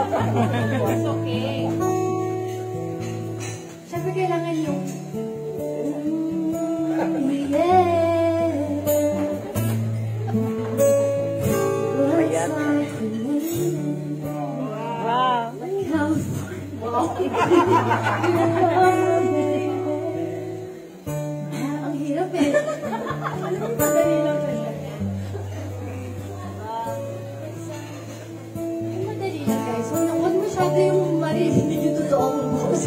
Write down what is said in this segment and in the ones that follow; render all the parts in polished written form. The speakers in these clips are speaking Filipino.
It's okay. Siyempre kailangan yung ang hirap eh. Madali lang guys. Huwag masyado yung marinig yung totoong buhos.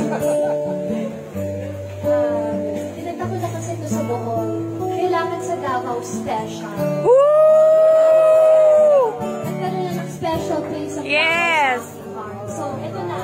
Tinagda ko na kasi ito sa Bohol. Kailangan sa Davao special. Nagkaroon na ng special place sa yes! So, ito na.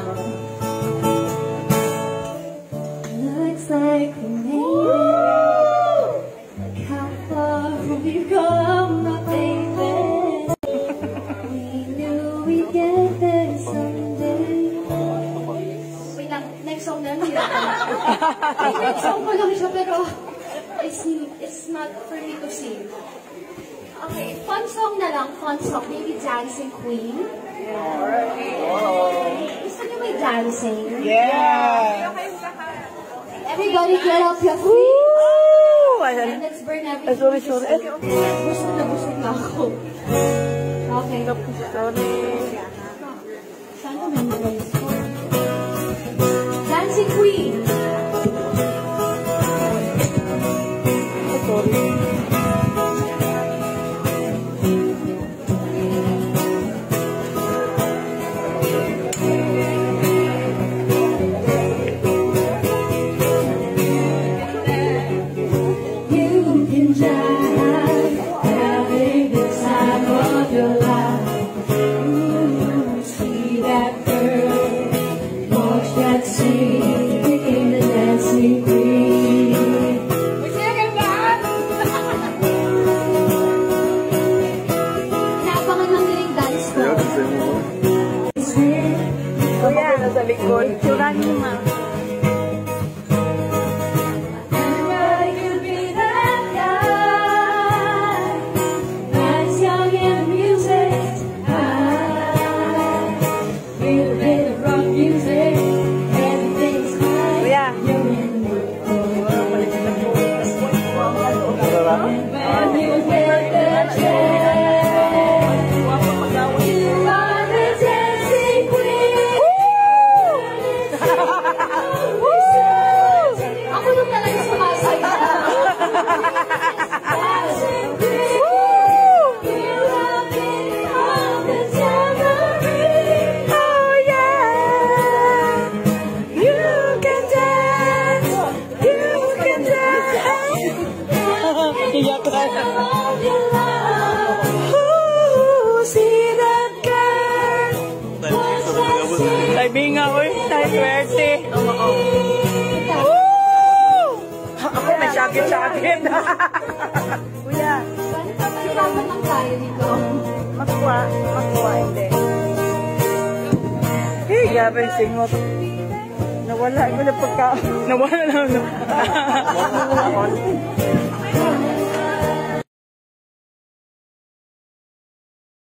Looks like we made it. Like how far we've come, my baby. We knew we'd get there someday. Wait lang, next song na lang. Next song ko lang siya, pero it's not for me to sing. Okay, fun song na lang. Fun song. Maybe Dancing Queen. Gusto niyo may dancing? Yeah! Everybody get up your feet. And let's burn everything. Sorry. Busog na ako. Okay. Saan ko may nilais ko? Dancing Queen. Sorry. Kuya, nasa likod. Tsuran mo ma. Tay binga, oy. Tay swerte. Ako may sakit-sakit. Kuya. Hirapan lang tayo dito. Makuha, hindi. Hey, gabi singot. Nawala ko na pagka... Nawala na.